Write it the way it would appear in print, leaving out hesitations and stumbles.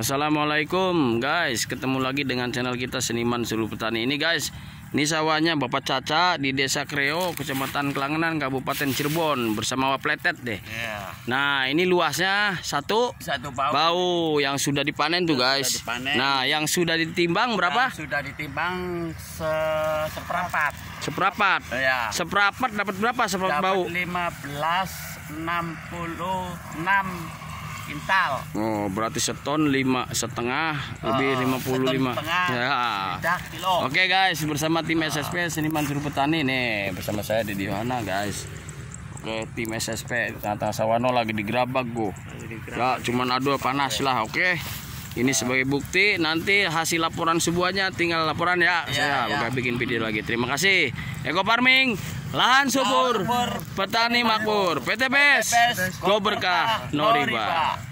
Assalamualaikum guys, ketemu lagi dengan channel kita Seniman Suruh Petani. Ini guys, ini sawahnya Bapak Caca di Desa Kreo, Kecamatan Kelangenan, Kabupaten Cirebon, bersama Wapletet deh. Nah, ini luasnya satu bau yang sudah dipanen tuh guys. Nah, yang sudah ditimbang berapa? Yang sudah ditimbang seperempat. Seperempat. Ya. Seperempat dapat berapa seperempat bau? 15,66 kintal. Oh, berarti seton 5,5 lebih 55. Ya. Oke guys, bersama tim SSP Seniman Suruh Petani nih, bersama saya di mana guys. Oke, tim SSP Tata Sawano lagi digerabak go. Ya, cuman adu panas lah. Oke. Ini sebagai bukti, nanti hasil laporan semuanya tinggal laporan ya. Saya bakal bikin video lagi. Terima kasih. Eko Farming, lahan subur, petani makmur, PTBS, go berkah, no riba.